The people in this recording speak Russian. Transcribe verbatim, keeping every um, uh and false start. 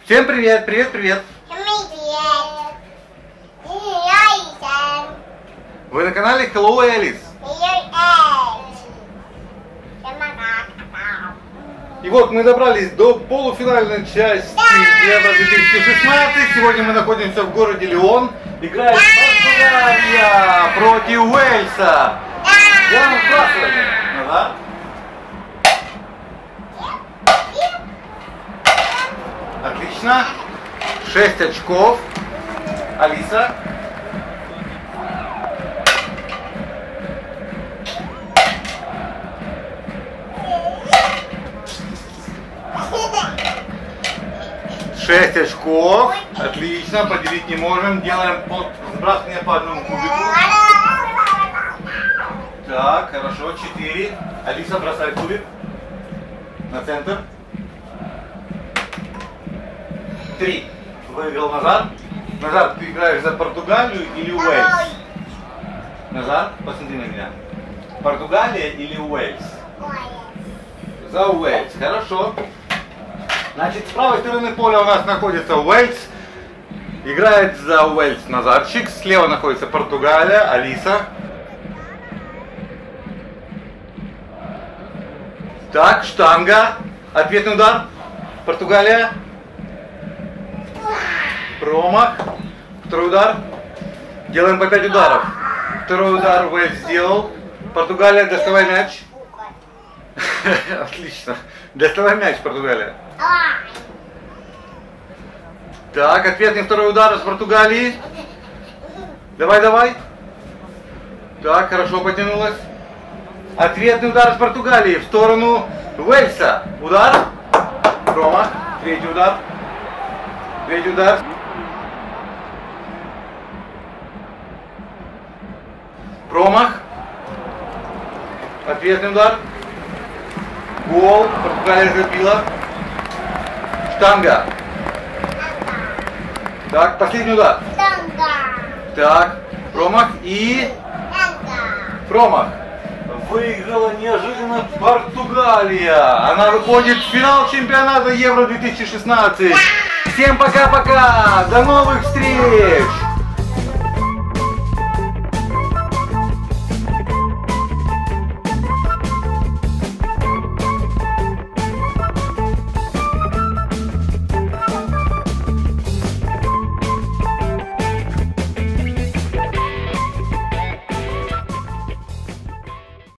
Всем привет, привет, привет. Вы на канале Hello Alice. И вот мы добрались до полуфинальной части Евро две тысячи шестнадцать. Сегодня мы находимся в городе Лион. Играет Португалия против Уэльса. Делаем вбрасывание. Назад. Отлично. шесть очков. Алиса. шесть очков. Отлично. Поделить не можем. Делаем сбрасывание по одному кубику. Так, хорошо. четыре. Алиса, бросай кубик. На центр. три. Выиграл Назар. Назар, ты играешь за Португалию или Уэльс? Назар, посмотри на меня. Португалия или Уэльс? За Уэльс. Хорошо. Значит, с правой стороны поля у нас находится Уэльс. Играет за Уэльс Назарчик. Слева находится Португалия, Алиса. Так, штанга. Ответный удар. Португалия. Промах. Второй удар. Делаем по пять ударов. Второй удар Уэльс сделал. Португалия, доставай мяч. Отлично. Доставай мяч, Португалия. Так, ответный второй удар с Португалии. Давай, давай. Так, хорошо потянулась. Ответный удар с Португалии в сторону Уэльса. Удар. Промах. Третий удар. Третий удар. Промах. Ответный удар. Гол. Португалия забила. Штанга. Так, последний удар. Штанга. Так, промах и... Штанга. Промах. Выиграла неожиданно Португалия. Она выходит в финал чемпионата Евро две тысячи шестнадцать. Всем пока-пока. До новых встреч.